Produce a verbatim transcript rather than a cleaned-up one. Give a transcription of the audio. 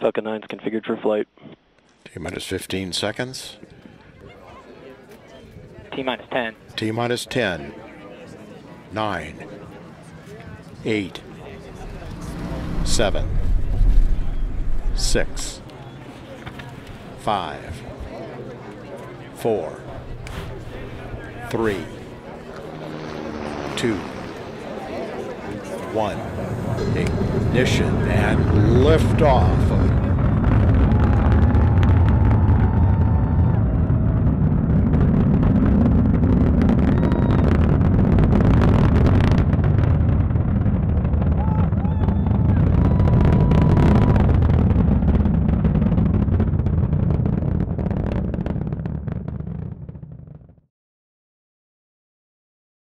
Falcon nine's configured for flight. T minus fifteen seconds. T minus ten. T minus ten. nine. eight. seven. six. five. four. three. two. one. Ignition and liftoff